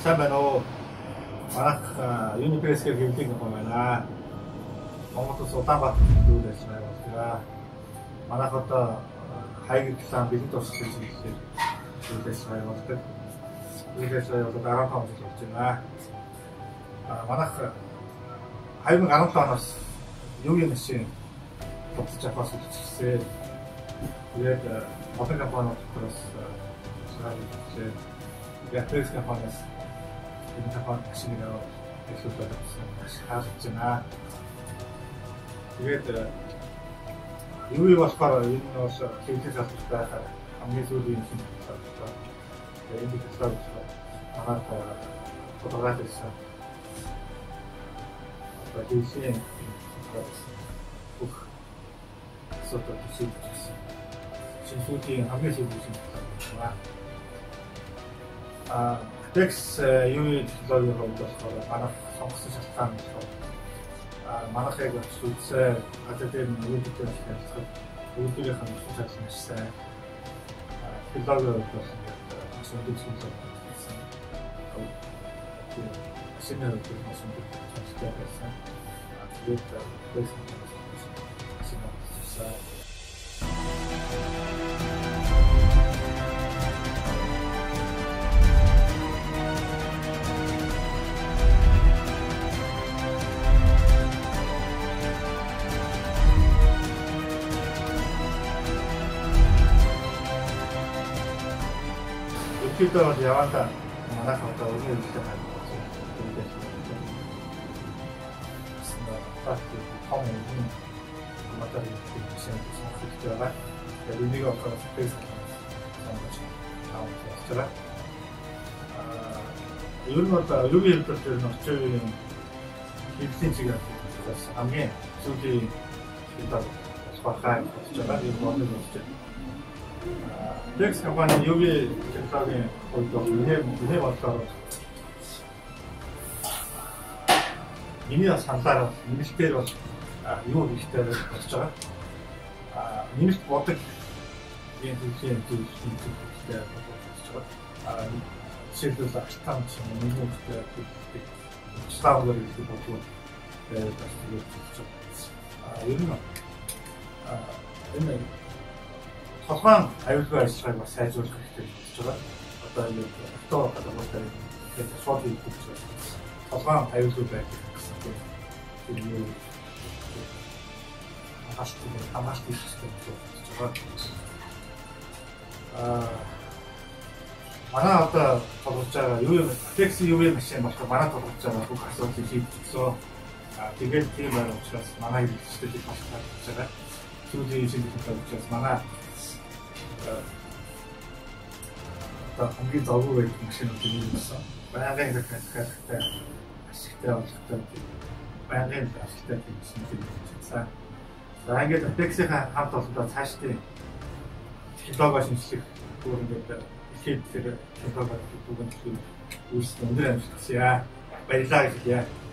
сайн байна уу? Манайх Unipress-ээр хэвлэх юм байна. Монголд Улаанбаатар зүйл ажиллагаа явуулдаг. Манайх одоо хайг реклам бэлэн туршлагын чиглэлээр зүйл ажиллагаа явуулдаг. Зүйл ажиллагаа явуулаад 15 жил болж байна. Манайх 2017 оноос юугийн машин бодож авахаас үлдчихсэн. Тэгээд олон компаниуд дотроос ажиллагаа Японы компаниас энэ компани машиныг эхлүүлээд хаалж байна. Тэгээд юу болохоор энэ бас хэвлэх салбарт байхаар хамгийн сүүлийн юм байна. Тэгээд энэ салбарт манайх фотографисэн хийсэн бүх сотод хийсэн. Шинжлэхийн хамгийн сүүлийн юм байна. Текс юу технологийн хувьд болохоор манайх сонгосон шалтгаан болохоор манайхыг үзсэн гадаад дээр үүдтэй ажиллах үүдийн хамт ажиллах маш сайн технологийн хувьд бол маш өндөр зүйлүүд хийсэн. Шинээр бас өндөр зүйлүүд байсан. Тэгээд текс шинээр Kita яваанда манайх одоо өнөө хэлсэн байна. Фактик том юм. Материал хийсэн хэрэгтэй байгаа. Тэгээд энийг одоо спейс санаж авах. Ер нь одоо юугийн хэлбэрээр нөрчөө юм хэвлэлийн чигээр хамгийн сүүлийн хэлбэр багтааж байгаа юм байна. Текс компани юугийн технологийн хувьд нэр бодлоо. Миний саналаар нэмэлтээр бол юу хэрэгтэй болж байгаа. Нэмэлт бодог юм хэлсэн зүйлтэй болж байгаа. Жишээлбэл алтан ч юм уу нэмэлтээр стаавлаар их бодлоо бас тэгээд болж байгаа. Ер нь энэ толгойн аюулгүй ажиллагааг бас сайжруулах хэрэгтэй болж байгаа. Одоо энэ автор гадагшаа тэгээд шууд хийж байгаа. Толгойн аюулгүй байх гэсэн юм. Хамгаалалтын систем болж байгаа. Манай одоо тоглож байгаа юу юм такси юу юм машин болохоор манай тоглож байгаа бүх асуудлыг шийдчихсэн. Тэгээд тийм байх учраас манай хэлжтэй бас болж байгаа. Сүүлийн шинжилгээ учраас манай хамгийн завгүй байдаг машинууд юм байна. Байнгын хэрэгтэй ашигтай болгохтой байнгын ашигтай гэсэн юм байна. За ингээд Apex-ийн хамт олондоо цаашдын технологи шинжилэх бүр ингээд ихэд тэр технологи бүгд үүсгэн өндөр амжилт хүсье. Баярлалаа.